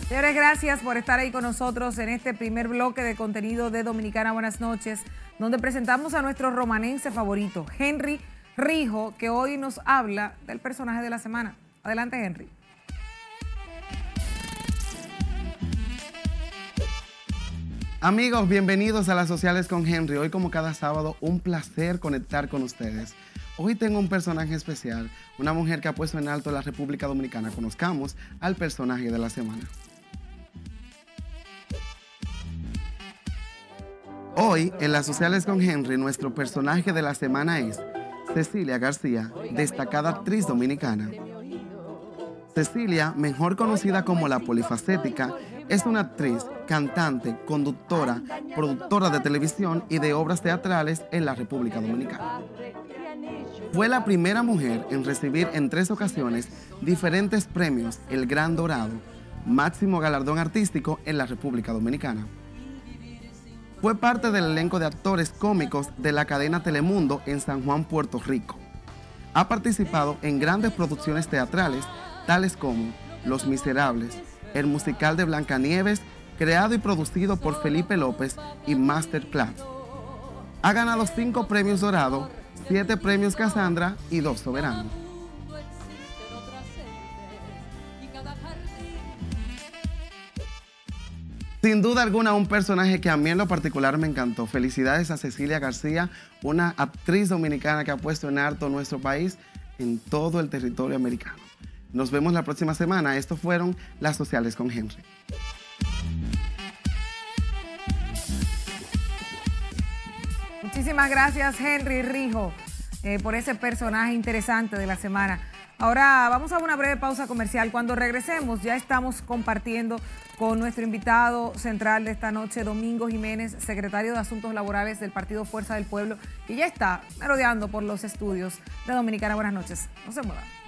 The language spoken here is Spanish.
Señores, gracias por estar ahí con nosotros en este primer bloque de contenido de Dominicana Buenas Noches, donde presentamos a nuestro romanense favorito, Henry Rijo, que hoy nos habla del personaje de la semana. Adelante, Henry. Amigos, bienvenidos a Las Sociales con Henry. Hoy, como cada sábado, un placer conectar con ustedes. Hoy tengo un personaje especial, una mujer que ha puesto en alto la República Dominicana. Conozcamos al personaje de la semana. Hoy, en Las Sociales con Henry, nuestro personaje de la semana es Cecilia García, destacada actriz dominicana. Cecilia, mejor conocida como la Polifacética, es una actriz, cantante, conductora, productora de televisión y de obras teatrales en la República Dominicana. Fue la primera mujer en recibir en 3 ocasiones diferentes premios El Gran Dorado, máximo galardón artístico en la República Dominicana. Fue parte del elenco de actores cómicos de la cadena Telemundo en San Juan, Puerto Rico. Ha participado en grandes producciones teatrales, tales como Los Miserables, el musical de Blancanieves, creado y producido por Felipe López, y Masterclass. Ha ganado 5 premios Dorado, 7 premios Casandra y 2 Soberanos. Sin duda alguna, un personaje que a mí en lo particular me encantó. Felicidades a Cecilia García, una actriz dominicana que ha puesto en alto nuestro país en todo el territorio americano. Nos vemos la próxima semana. Estos fueron Las Sociales con Henry. Muchísimas gracias, Henry Rijo, por ese personaje interesante de la semana. Ahora vamos a una breve pausa comercial. Cuando regresemos ya estamos compartiendo con nuestro invitado central de esta noche, Domingo Jiménez, secretario de Asuntos Laborales del Partido Fuerza del Pueblo, que ya está merodeando por los estudios de Dominicana Buenas Noches. No se muevan.